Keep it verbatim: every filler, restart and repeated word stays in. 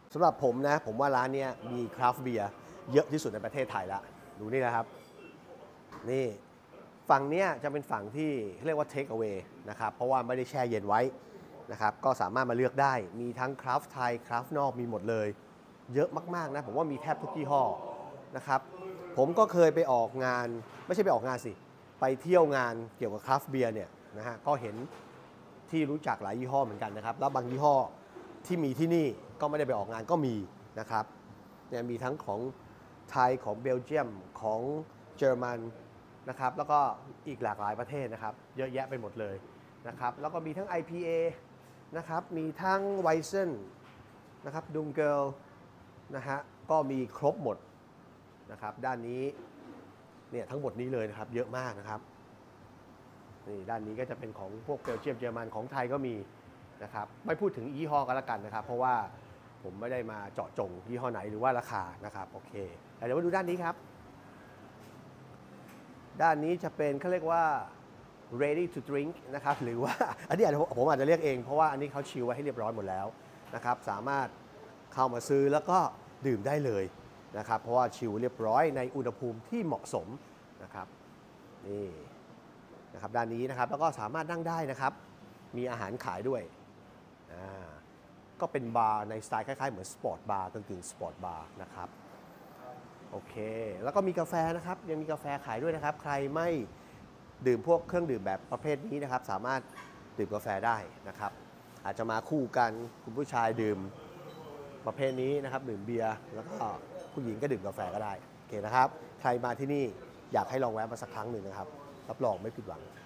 สำหรับผมนะผมว่าร้านนี้มีคราฟต์เบียร์เยอะที่สุดในประเทศไทยละดูนี่นะครับนี่ฝั่งเนี้ยจะเป็นฝั่งที่เรียกว่าเทคเอาไว้นะครับเพราะว่าไม่ได้แช่เย็นไว้นะครับก็สามารถมาเลือกได้มีทั้งคราฟต์ไทยคราฟต์นอกมีหมดเลยเยอะมากๆนะผมว่ามีแทบทุกยี่ห้อนะครับผมก็เคยไปออกงานไม่ใช่ไปออกงานสิไปเที่ยวงานเกี่ยวกับคราฟต์เบียร์เนี่ยนะฮะก็เห็นที่รู้จักหลายยี่ห้อเหมือนกันนะครับแล้วบางยี่ห้อที่มีที่นี่ก็ไม่ได้ไปออกงานก็มีนะครับเนี่ยมีทั้งของไทยของเบลเยียมของเยอรมันนะครับแล้วก็อีกหลากหลายประเทศนะครับเยอะแยะไปหมดเลยนะครับแล้วก็มีทั้ง ไอ พี เอ นะครับมีทั้งไวเซนนะครับดุงเกิลนะฮะก็มีครบหมดนะครับด้านนี้เนี่ยทั้งหมดนี้เลยนะครับเยอะมากนะครับนี่ด้านนี้ก็จะเป็นของพวกเบลเยียมเยอรมันของไทยก็มีนะครับไม่พูดถึงยี่ห้อกันละกันนะครับเพราะว่าผมไม่ได้มาเจาะจงยี่ห้อไหนหรือว่าราคานะครับโอเคเดี๋ยวมาดูด้านนี้ครับด้านนี้จะเป็นเขาเรียกว่า ready to drink นะครับหรือว่าอันนี้ผมอาจจะเรียกเองเพราะว่าอันนี้เขาชิลไว้ให้เรียบร้อยหมดแล้วนะครับสามารถเข้ามาซื้อแล้วก็ดื่มได้เลยนะครับเพราะว่าชิลเรียบร้อยในอุณหภูมิที่เหมาะสมนะครับนี่นะครับด้านนี้นะครับแล้วก็สามารถนั่งได้นะครับมีอาหารขายด้วยก็เป็นบาร์ในสไตล์คล้ายๆเหมือนสปอร์ตบาร์กึ่งๆสปอร์ตบาร์นะครับโอเคแล้วก็มีกาแฟนะครับยังมีกาแฟขายด้วยนะครับใครไม่ดื่มพวกเครื่องดื่มแบบประเภทนี้นะครับสามารถดื่มกาแฟได้นะครับอาจจะมาคู่กันคุณผู้ชายดื่มประเภทนี้นะครับดื่มเบียร์แล้วก็ผู้หญิงก็ดื่มกาแฟก็ได้โอเคนะครับใครมาที่นี่อยากให้ลองแวะมาสักครั้งหนึ่งนะครับรับรองไม่ผิดหวัง